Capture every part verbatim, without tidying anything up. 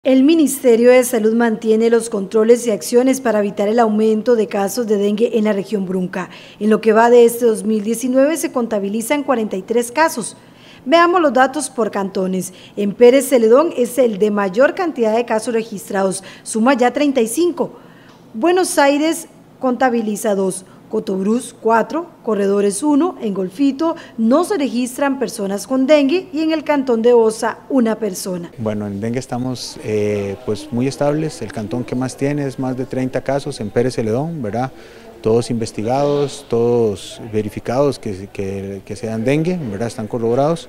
El Ministerio de Salud mantiene los controles y acciones para evitar el aumento de casos de dengue en la región Brunca. En lo que va de este dos mil diecinueve se contabilizan cuarenta y tres casos. Veamos los datos por cantones. En Pérez Celedón es el de mayor cantidad de casos registrados, suma ya treinta y cinco. Buenos Aires contabiliza dos. Cotobruz cuatro, Corredores uno, en Golfito no se registran personas con dengue y en el cantón de Osa una persona. Bueno, en dengue estamos eh, pues muy estables, el cantón que más tiene es más de treinta casos en Pérez Celedón, ¿verdad? Todos investigados, todos verificados que, que, que sean dengue, ¿verdad? Están corroborados.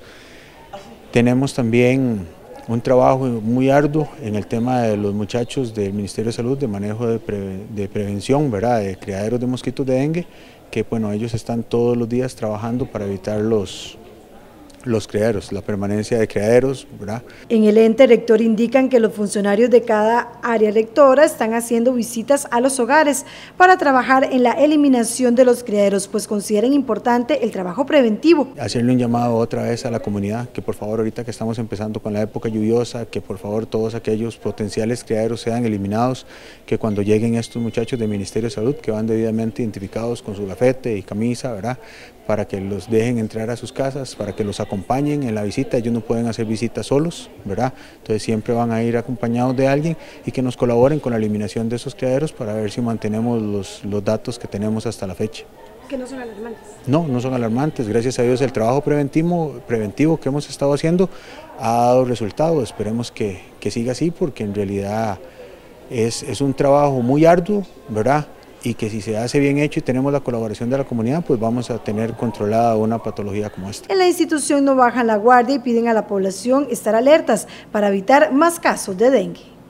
Tenemos también un trabajo muy arduo en el tema de los muchachos del Ministerio de Salud de manejo de, pre, de prevención, ¿verdad? De criaderos de mosquitos de dengue, que bueno, ellos están todos los días trabajando para evitar los, los criaderos, la permanencia de criaderos, ¿verdad? En el ente rector indican que los funcionarios de cada área rectora están haciendo visitas a los hogares para trabajar en la eliminación de los criaderos, pues consideran importante el trabajo preventivo. Hacerle un llamado otra vez a la comunidad, que por favor ahorita que estamos empezando con la época lluviosa, que por favor todos aquellos potenciales criaderos sean eliminados, que cuando lleguen estos muchachos del Ministerio de Salud, que van debidamente identificados con su gafete y camisa, ¿verdad?, para que los dejen entrar a sus casas, para que los acompañen en la visita. Ellos no pueden hacer visitas solos, ¿verdad? Entonces siempre van a ir acompañados de alguien y que nos colaboren con la eliminación de esos criaderos para ver si mantenemos los, los datos que tenemos hasta la fecha. ¿Que no son alarmantes? No, no son alarmantes. Gracias a Dios el trabajo preventivo, preventivo que hemos estado haciendo ha dado resultado. Esperemos que, que siga así porque en realidad es, es un trabajo muy arduo, ¿verdad?, y que si se hace bien hecho y tenemos la colaboración de la comunidad, pues vamos a tener controlada una patología como esta. En la institución no bajan la guardia y piden a la población estar alertas para evitar más casos de dengue.